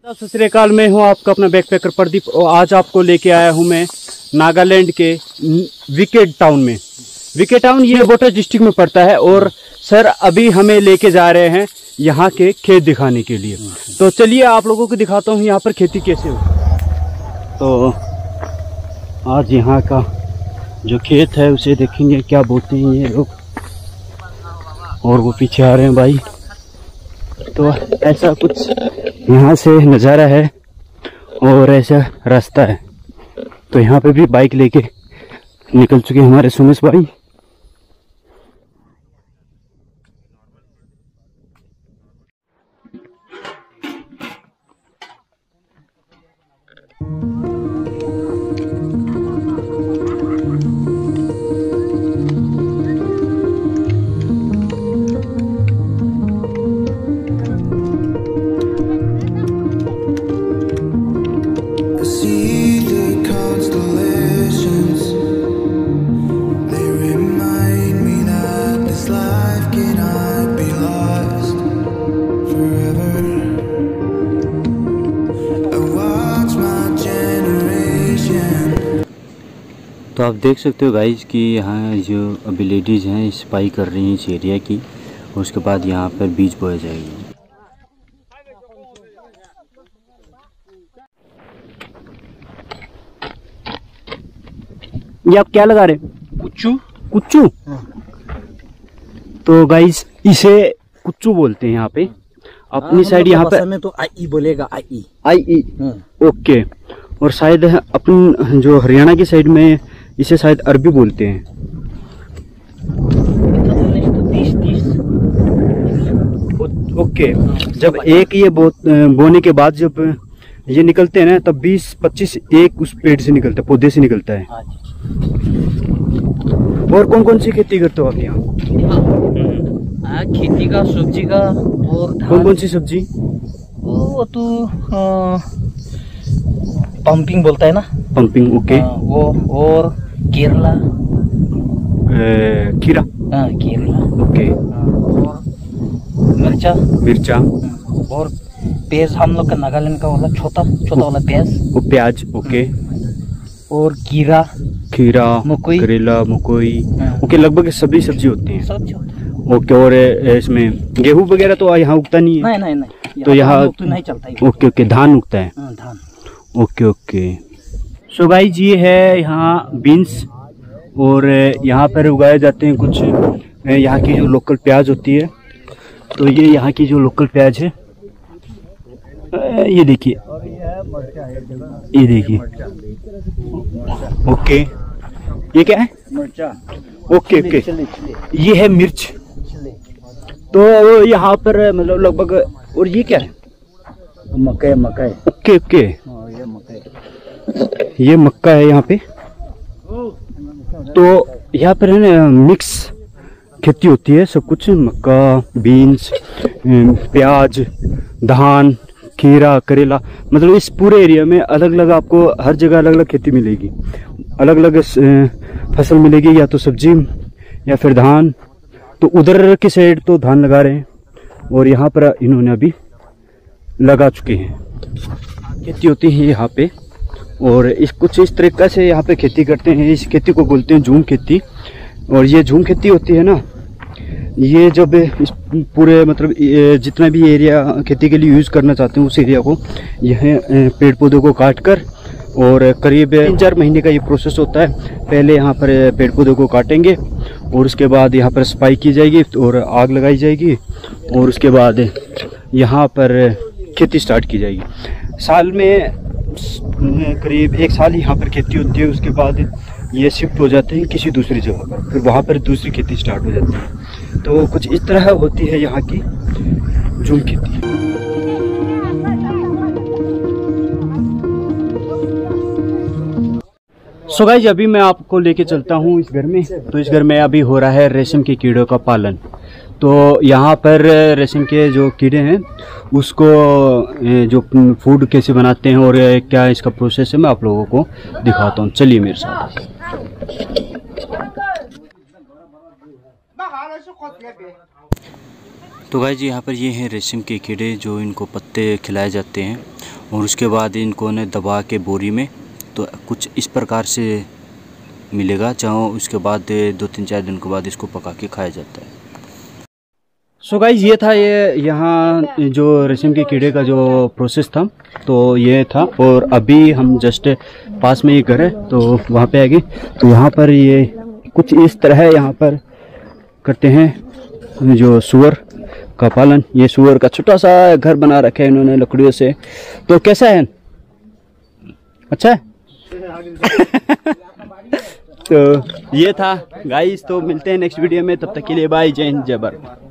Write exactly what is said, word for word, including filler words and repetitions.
सत श्री अकाल, मैं हूं आपका अपना बैकपैकर प्रदीप और आज आपको लेके आया हूं मैं नागालैंड के विकेट टाउन में। विकेट टाउन ये बोटा डिस्ट्रिक्ट में पड़ता है और सर अभी हमें लेके जा रहे हैं यहाँ के खेत दिखाने के लिए। तो चलिए आप लोगों को दिखाता हूँ यहाँ पर खेती कैसे हो। तो आज यहाँ का जो खेत है उसे देखेंगे, क्या बोलते हैं ये लोग। और वो पीछे आ रहे हैं भाई। तो ऐसा कुछ यहाँ से नज़ारा है और ऐसा रास्ता है। तो यहाँ पे भी बाइक लेके निकल चुके हैं हमारे सुमेश भाई। तो आप देख सकते हो गाइज कि यहाँ जो अभी लेडीज़ हैं सफाई कर रही हैं इस एरिया की, और उसके बाद यहाँ पर बीज बोया जाएगी। ये आप क्या लगा रहे हैं? कुच्चू। कुच्चू? तो गाइज इसे कुच्चू बोलते हैं यहाँ पे अपनी साइड। यहाँ पे में तो आई बोलेगा, आई आई ओके। और शायद अपन जो हरियाणा की साइड में इसे शायद अरबी बोलते हैं। ओके, जब एक ये बो, बोने के बाद जब ये निकलते हैं ना तब बीस पच्चीस एक उस पेड़ से निकलता है, पौधे से निकलता है। और कौन कौन सी खेती करते हो आप यहाँ? खेती का, सब्जी का। और कौन कौन सी सब्जी? वो तो पंपिंग बोलता है ना। Pumping, okay. वो और केरला, खीरा। हाँ केरला, ओके। और मिर्चा। मिर्चा और प्याज, हम लोग का नागालैंड का वाला छोटा छोटा वाला प्याज। वो प्याज, ओके। और खीरा, खीरा, मकोई, करेला, मकोई। ओके, लगभग सभी सब्जी होती हैं। सब्जी होती है। ओके। और इसमें गेहूं वगैरह तो यहाँ उगता नहीं है? नहीं नहीं नहीं, तो यहाँ तो नहीं चलता है। ओके ओके, धान उगता है। धान। Okay okay. सो गाइस ये है यहाँ बीन्स, और यहाँ पर उगाए जाते हैं कुछ यहाँ की जो लोकल प्याज होती है। तो ये यहाँ की जो लोकल प्याज है, ये देखिए, ये देखिए। ओके, ये क्या है? मिर्चा। ओके ओके, ये है मिर्च। तो यहाँ पर मतलब लगभग, और ये क्या है? मकई। मकई, ओके ओके, ये मकई, ये मक्का है यहाँ पे। तो यहाँ पर है ना मिक्स खेती होती है, सब कुछ, मक्का, बीन्स, प्याज, धान, खीरा, करेला। मतलब इस पूरे एरिया में अलग अलग आपको हर जगह अलग अलग खेती मिलेगी, अलग अलग फसल मिलेगी, या तो सब्जी या फिर धान। तो उधर की साइड तो धान लगा रहे हैं और यहाँ पर इन्होंने अभी लगा चुके हैं। खेती होती है यहाँ पे, और इस कुछ इस तरीके से यहाँ पे खेती करते हैं। इस खेती को बोलते हैं झूम खेती। और ये झूम खेती होती है ना, ये जब इस पूरे मतलब जितना भी एरिया खेती के लिए यूज़ करना चाहते हैं उस एरिया को, यह पेड़ पौधों को काट कर, और करीब तीन चार महीने का ये प्रोसेस होता है। पहले यहाँ पर पेड़ पौधों को काटेंगे और उसके बाद यहाँ पर सफाई की जाएगी और आग लगाई जाएगी, और उसके बाद यहाँ पर खेती स्टार्ट की जाएगी। साल में करीब एक साल यहाँ पर खेती होती है, उसके बाद ये शिफ्ट हो जाते हैं किसी दूसरी जगह पर, फिर वहाँ पर दूसरी खेती स्टार्ट हो जाती है। तो कुछ इस तरह होती है यहाँ की झूम खेती। सो so गाइस अभी मैं आपको लेके चलता हूँ इस घर में। तो इस घर में अभी हो रहा है रेशम के कीड़ों का पालन। तो यहाँ पर रेशम के जो कीड़े हैं उसको जो फूड कैसे बनाते हैं और क्या इसका प्रोसेस है मैं आप लोगों को दिखाता हूँ। चलिए मेरे साथ। तो गाइस यहाँ पर ये हैं रेशम के कीड़े जो इनको पत्ते खिलाए जाते हैं और उसके बाद इनको ने दबा के बोरी में, तो कुछ इस प्रकार से मिलेगा। चाहो उसके बाद दो तीन चार दिन के बाद इसको पका के खाया जाता है। सो गाइस, ये था ये यहाँ जो रेशम के कीड़े का जो प्रोसेस था, तो ये था। और अभी हम जस्ट पास में ही घर है, तो वहाँ पे आएगी। तो यहाँ पर ये कुछ इस तरह है, यहाँ पर करते हैं जो सुअर का पालन। ये सुअर का छोटा सा घर बना रखा है इन्होंने लकड़ियों से। तो कैसा है? अच्छा है? तो ये था गाइस, तो मिलते हैं नेक्स्ट वीडियो में। तब तक के लिए बाय, जय हिंद, जय भारत।